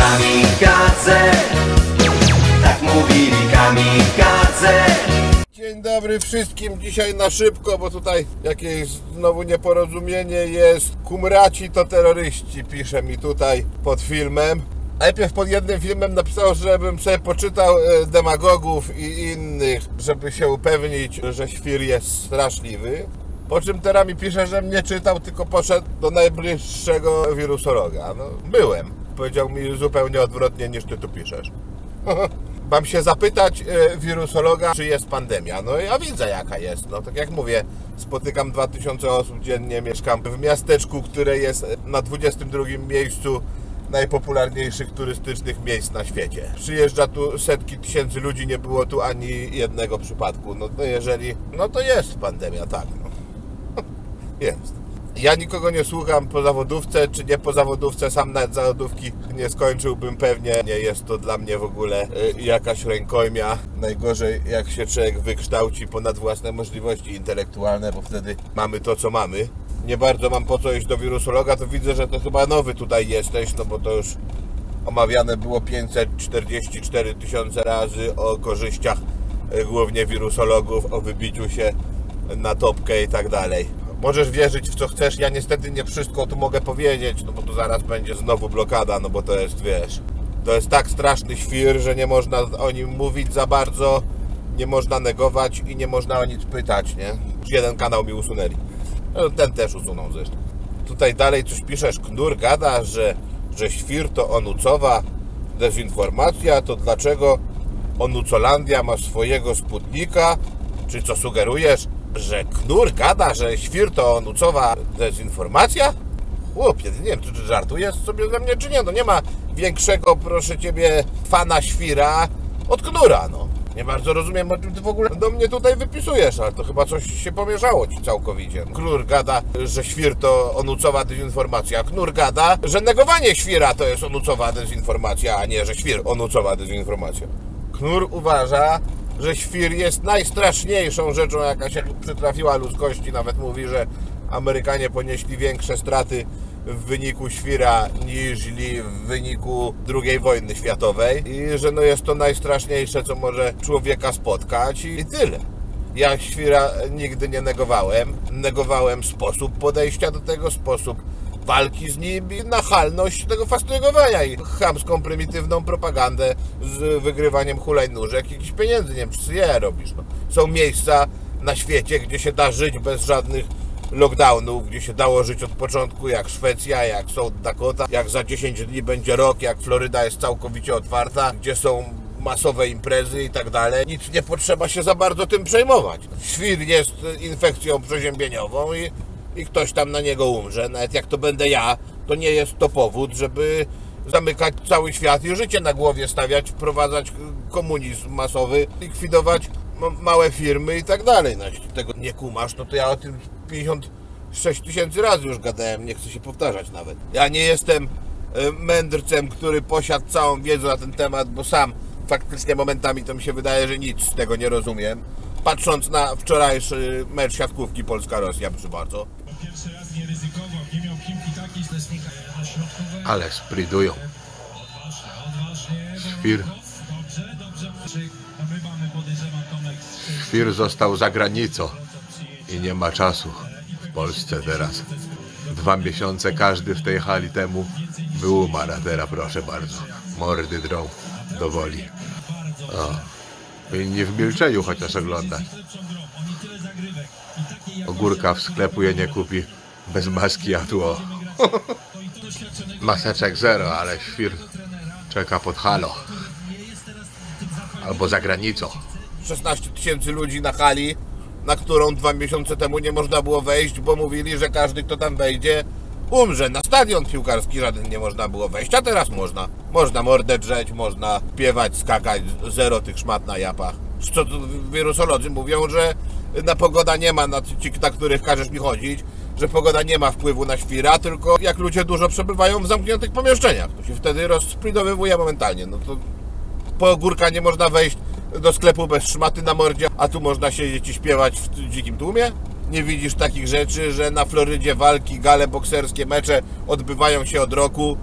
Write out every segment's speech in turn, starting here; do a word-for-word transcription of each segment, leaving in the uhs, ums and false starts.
kamikadze, tak mówili kamikadze. Dzień dobry wszystkim, dzisiaj na szybko, bo tutaj jakieś znowu nieporozumienie jest. Kumraci to terroryści, pisze mi tutaj pod filmem. Najpierw pod jednym filmem napisał, żebym sobie poczytał demagogów i innych, żeby się upewnić, że świr jest straszliwy. Po czym teraz mi pisze, że mnie czytał, tylko poszedł do najbliższego wirusologa. No, byłem. Powiedział mi zupełnie odwrotnie niż ty tu piszesz. Mam się zapytać wirusologa, czy jest pandemia. No ja widzę jaka jest. No tak jak mówię, spotykam dwa tysiące osób dziennie, mieszkam w miasteczku, które jest na dwudziestym drugim miejscu najpopularniejszych turystycznych miejsc na świecie. Przyjeżdża tu setki tysięcy ludzi, nie było tu ani jednego przypadku. No to jeżeli... No to jest pandemia, tak. No. Jest. Ja nikogo nie słucham po zawodówce, czy nie po zawodówce, sam nawet zawodówki nie skończyłbym pewnie. Nie jest to dla mnie w ogóle jakaś rękojmia. Najgorzej jak się człowiek wykształci ponad własne możliwości intelektualne, bo wtedy mamy to, co mamy. Nie bardzo mam po co iść do wirusologa, to widzę, że to chyba nowy tutaj jesteś, no bo to już omawiane było pięćset czterdzieści cztery tysiące razy o korzyściach głównie wirusologów, o wybiciu się na topkę i tak dalej. Możesz wierzyć w co chcesz, ja niestety nie wszystko tu mogę powiedzieć, no bo tu zaraz będzie znowu blokada, no bo to jest, wiesz, to jest tak straszny świr, że nie można o nim mówić za bardzo, nie można negować i nie można o nic pytać, nie? Jeden kanał mi usunęli, no, ten też usuną zresztą. Tutaj dalej coś piszesz, Knur gada, że, że świr to onucowa dezinformacja, to dlaczego Onucolandia ma swojego Sputnika, czy co sugerujesz? Że Knur gada, że świr to onucowa dezinformacja? Chłopie, nie wiem, czy ty żartujesz sobie ze mnie, czy nie? No nie ma większego, proszę ciebie, fana świra od Knura, no. Nie bardzo rozumiem, o czym ty w ogóle do mnie tutaj wypisujesz, ale to chyba coś się pomieszało ci całkowicie. Knur gada, że świr to onucowa dezinformacja. Knur gada, że negowanie świra to jest onucowa dezinformacja, a nie, że świr onucowa dezinformacja. Knur uważa, że świr jest najstraszniejszą rzeczą, jaka się przytrafiła ludzkości. Nawet mówi, że Amerykanie ponieśli większe straty w wyniku świra niż w wyniku drugiej wojny światowej i że no jest to najstraszniejsze, co może człowieka spotkać i tyle. Ja świra nigdy nie negowałem. Negowałem sposób podejścia do tego, sposób walki z nim i nachalność tego fastrygowania i chamską, prymitywną propagandę z wygrywaniem hulajnóżek i jakichś pieniędzy. Nie wiem, czy je robisz. No. Są miejsca na świecie, gdzie się da żyć bez żadnych lockdownów, gdzie się dało żyć od początku, jak Szwecja, jak South Dakota, jak za dziesięć dni będzie rok, jak Floryda jest całkowicie otwarta, gdzie są masowe imprezy i tak dalej. Nic nie potrzeba się za bardzo tym przejmować. Świr jest infekcją przeziębieniową i i ktoś tam na niego umrze, nawet jak to będę ja, to nie jest to powód, żeby zamykać cały świat i życie na głowie stawiać, wprowadzać komunizm masowy, likwidować małe firmy i tak dalej. No, jeśli tego nie kumasz, no to ja o tym pięćdziesiąt sześć tysięcy razy już gadałem, nie chcę się powtarzać nawet. Ja nie jestem mędrcem, który posiadł całą wiedzę na ten temat, bo sam faktycznie momentami to mi się wydaje, że nic z tego nie rozumiem. Patrząc na wczorajszy mecz siatkówki Polska-Rosja, proszę bardzo. Ale spridują. Świr. Świr został za granicą i nie ma czasu w Polsce teraz. Dwa miesiące każdy w tej hali temu był umarł, a teraz proszę bardzo. Mordy drą do woli. O. Inni w milczeniu chociaż oglądać. Ogórka w sklepu je nie kupi bez maski, a tu o. Maseczek zero, ale świr czeka pod halo. Albo za granicą. szesnaście tysięcy ludzi na hali, na którą dwa miesiące temu nie można było wejść, bo mówili, że każdy, kto tam wejdzie, umrze. Na stadion piłkarski żaden nie można było wejść, a teraz można. Można mordę drzeć, można śpiewać, skakać, zero tych szmat na japach. Co tu wirusolodzy mówią, że na pogoda nie ma, na ci, na których każesz mi chodzić, że pogoda nie ma wpływu na świra, tylko jak ludzie dużo przebywają w zamkniętych pomieszczeniach, to się wtedy rozspridowywuje momentalnie. No to po ogórka nie można wejść do sklepu bez szmaty na mordzie, a tu można siedzieć i śpiewać w dzikim tłumie? Nie widzisz takich rzeczy, że na Florydzie walki, gale bokserskie, mecze odbywają się od roku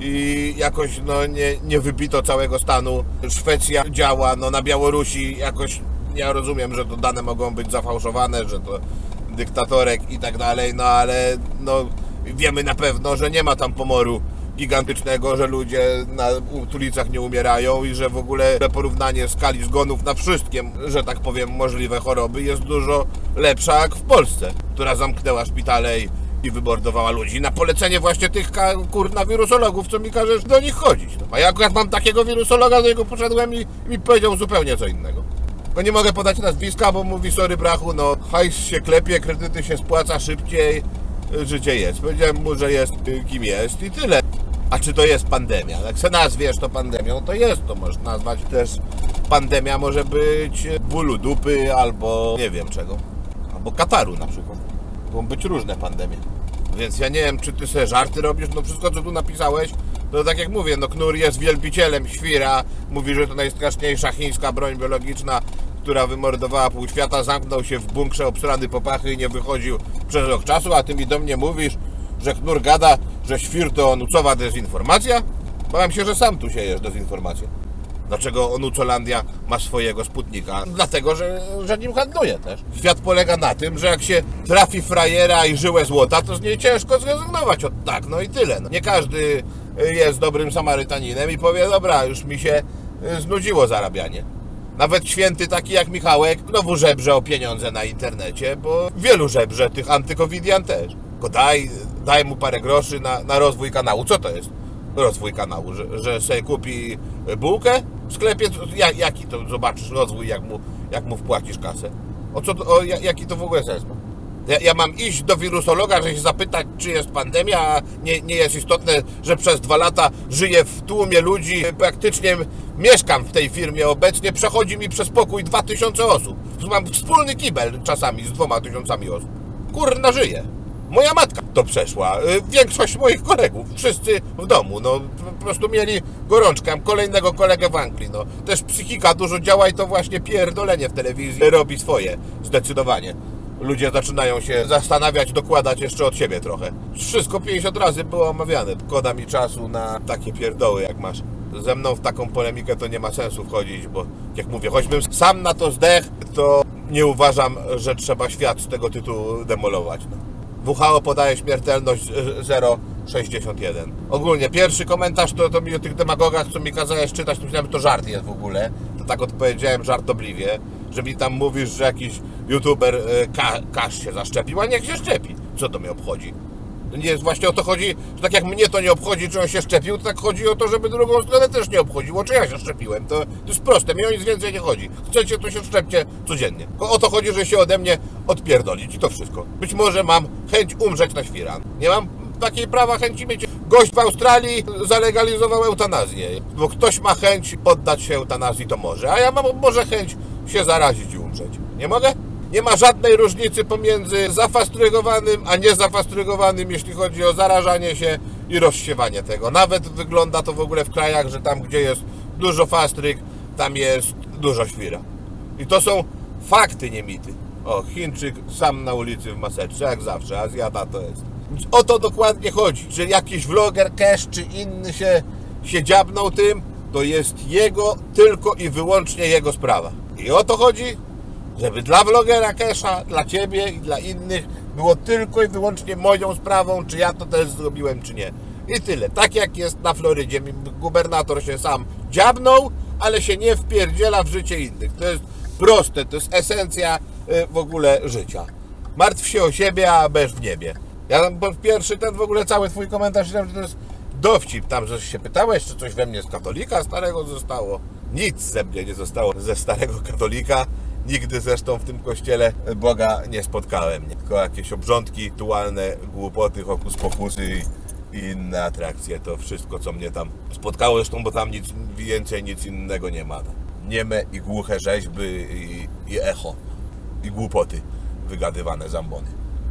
i jakoś no, nie, nie wybito całego stanu. Szwecja działa, no na Białorusi jakoś ja rozumiem, że to dane mogą być zafałszowane, że to dyktatorek i tak dalej, no ale no, wiemy na pewno, że nie ma tam pomoru gigantycznego, że ludzie na ulicach nie umierają i że w ogóle porównanie skali zgonów na wszystkie, że tak powiem, możliwe choroby jest dużo lepsza jak w Polsce, która zamknęła szpitale i, i wymordowała ludzi na polecenie właśnie tych kurna wirusologów, co mi każesz do nich chodzić. No, a ja akurat mam takiego wirusologa, do niego poszedłem i, i mi powiedział zupełnie co innego. Tylko nie mogę podać nazwiska, bo mówi sorry brachu, no hajs się klepie, kredyty się spłaca szybciej, życie jest. Powiedziałem mu, że jest kim jest i tyle. A czy to jest pandemia? Jak se nazwiesz to pandemią, to jest to. Można nazwać też pandemia, może być bólu dupy albo nie wiem czego. Albo kataru na przykład. Mogą być różne pandemie. Więc ja nie wiem, czy ty sobie żarty robisz, no wszystko co tu napisałeś, to tak jak mówię, no Knur jest wielbicielem świra, mówi, że to najstraszniejsza chińska broń biologiczna, która wymordowała pół świata, zamknął się w bunkrze obsrany po pachy i nie wychodził przez rok czasu, a ty mi do mnie mówisz, że Knur gada, że świr to onucowa dezinformacja? Bałem się, że sam tu siejesz dezinformację. Dlaczego Onucolandia ma swojego Sputnika? Dlatego, że, że nim handluje też. Świat polega na tym, że jak się trafi frajera i żyłę złota, to z niej ciężko zrezygnować od tak, no i tyle. No. Nie każdy jest dobrym Samarytaninem i powie, dobra, już mi się znudziło zarabianie. Nawet święty taki jak Michałek znowu żebrze o pieniądze na internecie, bo wielu żebrze tych antykowidian też. Tylko daj, daj mu parę groszy na, na rozwój kanału. Co to jest rozwój kanału? Że, że sobie kupi bułkę w sklepie? Jak, jaki to zobaczysz rozwój, jak mu, jak mu wpłacisz kasę? O co, o, jaki to w ogóle sens ma? Ja, ja mam iść do wirusologa, żeby się zapytać, czy jest pandemia, a nie, nie jest istotne, że przez dwa lata żyję w tłumie ludzi, praktycznie mieszkam w tej firmie obecnie, przechodzi mi przez pokój dwa tysiące osób. Mam wspólny kibel czasami z dwoma tysiącami osób. Kurna, żyję. Moja matka to przeszła, większość moich kolegów, wszyscy w domu, no po prostu mieli gorączkę, mam kolejnego kolegę w Anglii, no. Też psychika dużo działa i to właśnie pierdolenie w telewizji robi swoje, zdecydowanie. Ludzie zaczynają się zastanawiać, dokładać jeszcze od siebie trochę. Wszystko pięćdziesiąt razy było omawiane. Szkoda mi czasu na takie pierdoły, jak masz. Ze mną w taką polemikę to nie ma sensu wchodzić, bo jak mówię, choćbym sam na to zdech, to nie uważam, że trzeba świat z tego tytułu demolować. No. W H O podaje śmiertelność zero przecinek sześćdziesiąt jeden. Ogólnie pierwszy komentarz to, to mi o tych demagogach, co mi kazałeś czytać, to myślałem, że to żart jest w ogóle. To tak odpowiedziałem żartobliwie, że mi tam mówisz, że jakiś youtuber ka Kasz się zaszczepił, a niech się szczepi. Co to mnie obchodzi? Nie jest właśnie o to chodzi, że tak jak mnie to nie obchodzi, czy on się szczepił, to tak chodzi o to, żeby drugą stronę też nie obchodziło, czy ja się szczepiłem. To, to jest proste, mi o nic więcej nie chodzi. Chcecie, to się szczepcie codziennie. O to chodzi, że się ode mnie odpierdolić i to wszystko. Być może mam chęć umrzeć na świran. Nie mam takiej prawa chęci mieć. Gość w Australii zalegalizował eutanazję. Bo ktoś ma chęć poddać się eutanazji, to może. A ja mam może chęć się zarazić i umrzeć. Nie mogę? Nie ma żadnej różnicy pomiędzy zafastrygowanym a niezafastrygowanym, jeśli chodzi o zarażanie się i rozsiewanie tego. Nawet wygląda to w ogóle w krajach, że tam, gdzie jest dużo fastryg, tam jest dużo świra. I to są fakty, nie mity. O, Chińczyk sam na ulicy w maseczce, jak zawsze, Azjata to jest. Więc o to dokładnie chodzi, że jakiś vloger, cash czy inny się, się dziabnął tym, to jest jego, tylko i wyłącznie jego sprawa. I o to chodzi, żeby dla vlogera Kesha, dla ciebie i dla innych było tylko i wyłącznie moją sprawą, czy ja to też zrobiłem, czy nie. I tyle. Tak jak jest na Florydzie. Gubernator się sam dziabnął, ale się nie wpierdziela w życie innych. To jest proste, to jest esencja w ogóle życia. Martw się o siebie, a będziesz w niebie. Ja tam pierwszy ten w ogóle cały twój komentarz, że to jest dowcip. Tam, że się pytałeś, czy coś we mnie z katolika starego zostało. Nic ze mnie nie zostało ze starego katolika. Nigdy zresztą w tym kościele Boga nie spotkałem. Tylko jakieś obrządki, rytualne głupoty, hokus pokusy i inne atrakcje. To wszystko, co mnie tam spotkało. Zresztą, bo tam nic więcej, nic innego nie ma. Nieme i głuche rzeźby i, i echo. I głupoty wygadywane z ambony.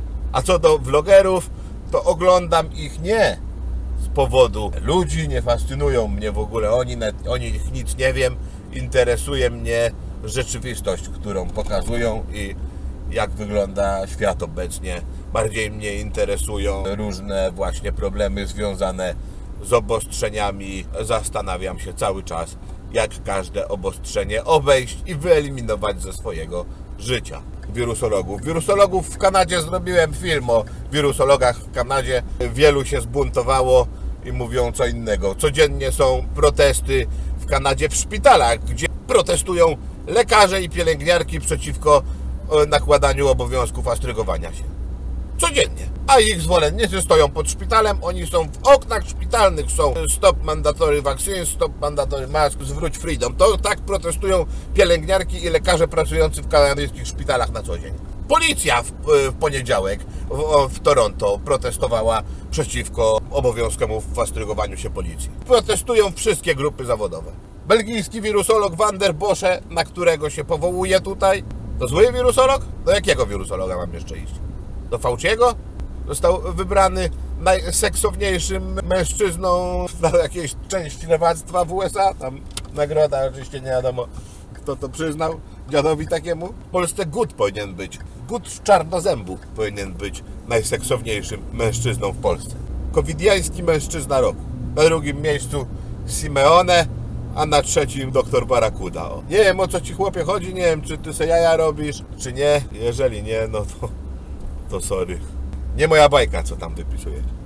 A co do vlogerów, to oglądam ich nie z powodu ludzi, nie fascynują mnie w ogóle. Oni, o nich nic nie wiem. Interesuje mnie rzeczywistość, którą pokazują i jak wygląda świat obecnie. Bardziej mnie interesują różne właśnie problemy związane z obostrzeniami. Zastanawiam się cały czas, jak każde obostrzenie obejść i wyeliminować ze swojego życia. Wirusologów. Wirusologów w Kanadzie zrobiłem film o wirusologach w Kanadzie. Wielu się zbuntowało i mówią co innego. Codziennie są protesty w Kanadzie w szpitalach, gdzie protestują lekarze i pielęgniarki przeciwko nakładaniu obowiązku fastrygowania się. Codziennie. A ich zwolennicy stoją pod szpitalem, oni są w oknach szpitalnych, są stop mandatory vaccine, stop mandatory mask, zwróć freedom. To tak protestują pielęgniarki i lekarze pracujący w kanadyjskich szpitalach na co dzień. Policja w, w poniedziałek w, w Toronto protestowała przeciwko obowiązkowi fastrygowaniu się policji. Protestują wszystkie grupy zawodowe. Belgijski wirusolog Van der Bosche, na którego się powołuje tutaj, to zły wirusolog? Do jakiego wirusologa mam jeszcze iść? Do Fauciego? Został wybrany najseksowniejszym mężczyzną na jakiejś części lewactwa w U S A. Tam nagroda, oczywiście nie wiadomo, kto to przyznał dziadowi takiemu. W Polsce Gut powinien być. Gut z czarnozębów powinien być najseksowniejszym mężczyzną w Polsce. Covidiański mężczyzna roku. Na drugim miejscu Simeone, a na trzecim doktor Barakuda. O. Nie wiem, o co ci chłopie chodzi, nie wiem, czy ty se jaja robisz, czy nie. Jeżeli nie, no to, to sorry. Nie moja bajka, co tam wypisujesz.